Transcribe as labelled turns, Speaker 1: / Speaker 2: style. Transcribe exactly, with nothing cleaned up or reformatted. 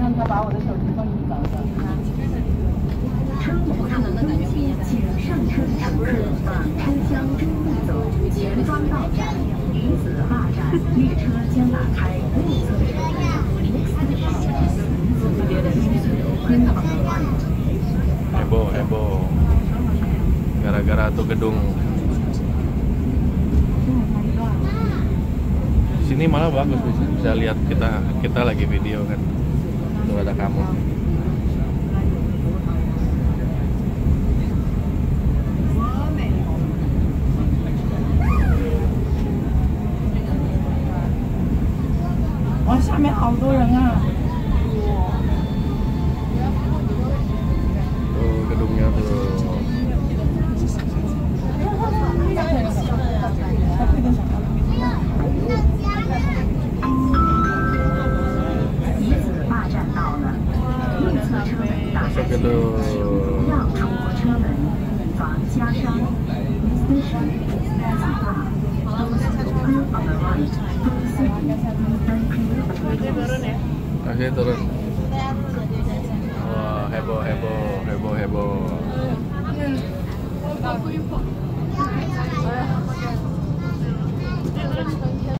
Speaker 1: 他把我的手机放你早上。
Speaker 2: 车某处登记，请上车的乘客往车厢中路走，前方到站女子坝站，列车将打开右侧车门。
Speaker 3: Heboh, heboh. Gara-gara tuh gedung. Sini malah bagus, bisa lihat kita kita lagi video kan. Tuh ada kamu.
Speaker 1: Wah, 下面好多人啊！
Speaker 3: Tuh gedungnya tuh. Masuk gedung.
Speaker 2: 让出车门，以防夹伤。Station on the right.
Speaker 3: Oke, turun. Wah, heboh, heboh, heboh, heboh.